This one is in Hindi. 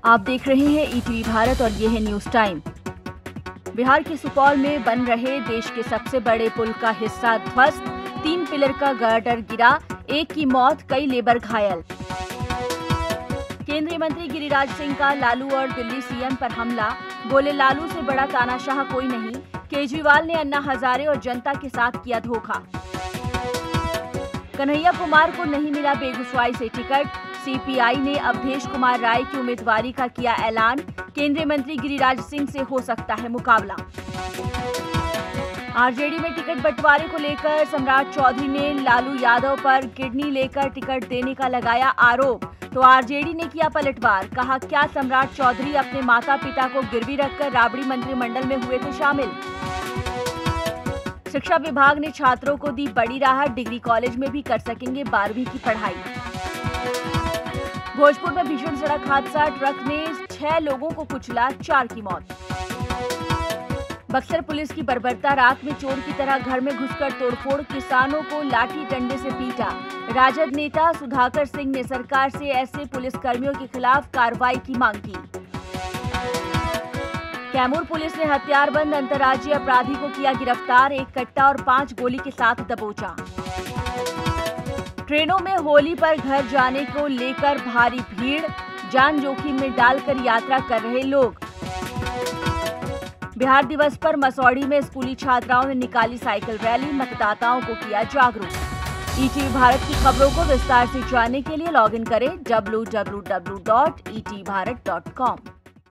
आप देख रहे हैं ईटीवी भारत और ये है न्यूज टाइम। बिहार के सुपौल में बन रहे देश के सबसे बड़े पुल का हिस्सा ध्वस्त, 3 पिलर का गर्डर गिरा, 1 की मौत, कई लेबर घायल। केंद्रीय मंत्री गिरिराज सिंह का लालू और दिल्ली सीएम पर हमला, बोले लालू से बड़ा तानाशाह कोई नहीं। केजरीवाल ने अन्ना हजारे और जनता के साथ किया धोखा। कन्हैया कुमार को नहीं मिला बेगूसराय से टिकट, सीपीआई ने अवधेश कुमार राय की उम्मीदवारी का किया ऐलान। केंद्रीय मंत्री गिरिराज सिंह से हो सकता है मुकाबला। आरजेडी में टिकट बंटवारे को लेकर सम्राट चौधरी ने लालू यादव पर किडनी लेकर टिकट देने का लगाया आरोप, तो आरजेडी ने किया पलटवार। कहा, क्या सम्राट चौधरी अपने माता पिता को गिरवी रखकर राबड़ी मंत्रिमंडल में हुए थे शामिल। शिक्षा विभाग ने छात्रों को दी बड़ी राहत, डिग्री कॉलेज में भी कर सकेंगे 12वीं की पढ़ाई। भोजपुर में भीषण सड़क हादसा, ट्रक ने 6 लोगों को कुचला, 4 की मौत। बक्सर पुलिस की बर्बरता, रात में चोर की तरह घर में घुसकर तोड़फोड़, किसानों को लाठी डंडे से पीटा। राजद नेता सुधाकर सिंह ने सरकार से ऐसे पुलिस कर्मियों के खिलाफ कार्रवाई की मांग की। कैमूर पुलिस ने हथियारबंद अंतर्राज्यीय अपराधी को किया गिरफ्तार, 1 कट्टा और 5 गोली के साथ दबोचा। ट्रेनों में होली पर घर जाने को लेकर भारी भीड़, जान जोखिम में डालकर यात्रा कर रहे लोग। बिहार दिवस पर मसौढ़ी में स्कूली छात्राओं ने निकाली साइकिल रैली, मतदाताओं को किया जागरूक। ईटीवी भारत की खबरों को विस्तार से जानने के लिए लॉगिन करें www.etvbharat.com।